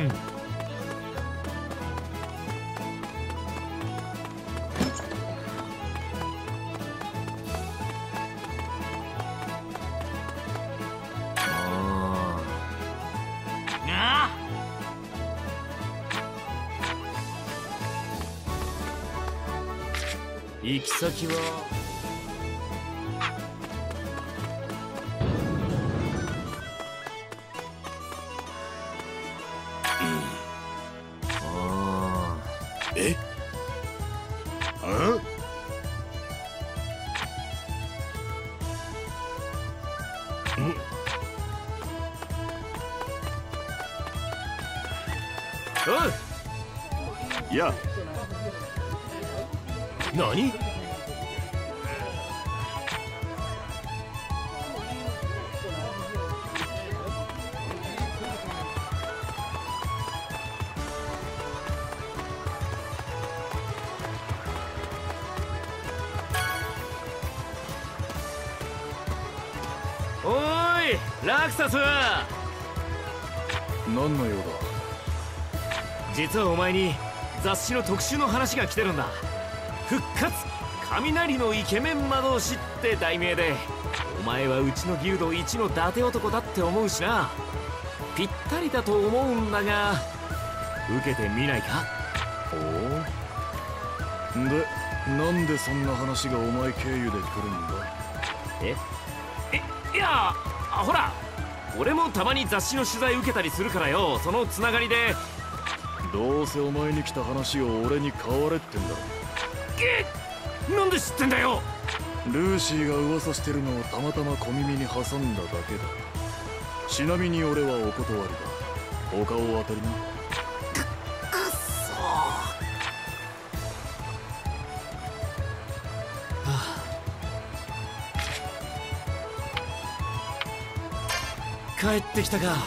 ん。行き先はえ？ おい。 や。 何？おーい、ラクサス。 何の用だ？ 実はお前に雑誌の特集の話が来てるんだ。復活雷のイケメン魔導士って題名で、お前はうちのギルド一の伊達男だって思うしな。ぴったりだと思うんだが、受けてみないか？ おお。で、なんでそんな話がお前経由で来るんだ？ いや、ほら、俺もたまに雑誌の取材受けたりするからよ。そのつながりで。 どうせお前に来た話を俺に買われってんだろ。 なんで知ってんだよ。 ルーシーが噂してるのをたまたま小耳に挟んだだけだ。ちなみに俺はお断りだ。他を当たりな。 くっそー。帰ってきたか。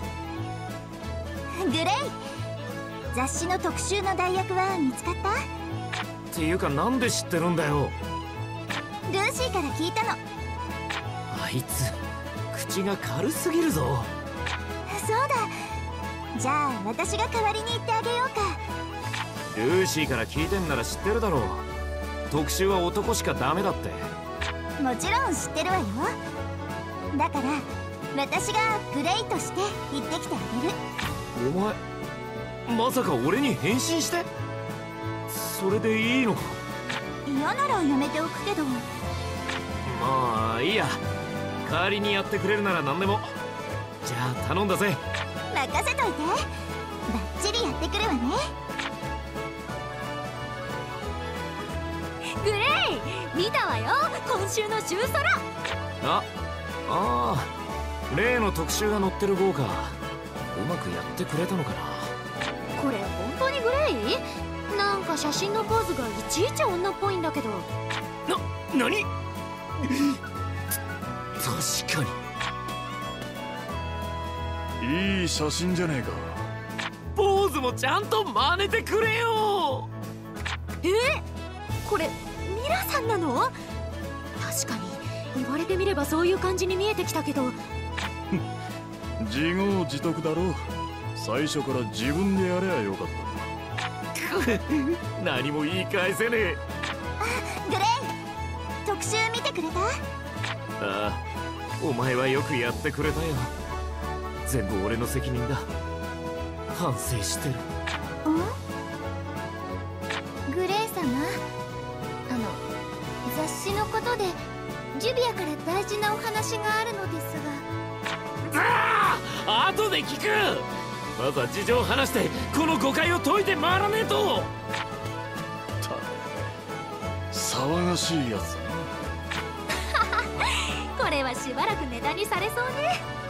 グレイ、雑誌の特集の代役は見つかった？ っていうか、なんで知ってるんだよ。 ルーシーから聞いたの。 あいつ口が軽すぎるぞ。 そうだ、じゃあ私が代わりに言ってあげようか。 ルーシーから聞いてんなら知ってるだろう。特集は男しかダメだって。 もちろん知ってるわよ。だから私がグレイとして行ってきてあげる。 お前まさか俺に変身して？それでいいのか？ 嫌ならやめておくけど。 まあいいや。代わりにやってくれるなら何でも。じゃあ頼んだぜ。 任せといて。バッチリやってくるわね。 グレイ、見たわよ、今週の週空。 ああ、例の特集が載ってる号か。うまくやってくれたのかな。 これ本当にグレイ？なんか写真のポーズがいちいち女っぽいんだけど。 何？確かにいい写真じゃねえか。 ポーズもちゃんと真似てくれよ。 これミラさんなの？確かに言われてみればそういう感じに見えてきたけど。 自業自得だろう。最初から自分でやればよかった。 何も言い返せねえ。 グレイ、特集見てくれた？ ああ、お前はよくやってくれたよ。全部俺の責任だ。反省してる。 グレイ様、雑誌のことでジュビアから大事なお話があるのですが。 後で聞く。まずは事情を話してこの誤解を解いて回らねえと。 騒がしいやつだな。 これはしばらくネタにされそうね。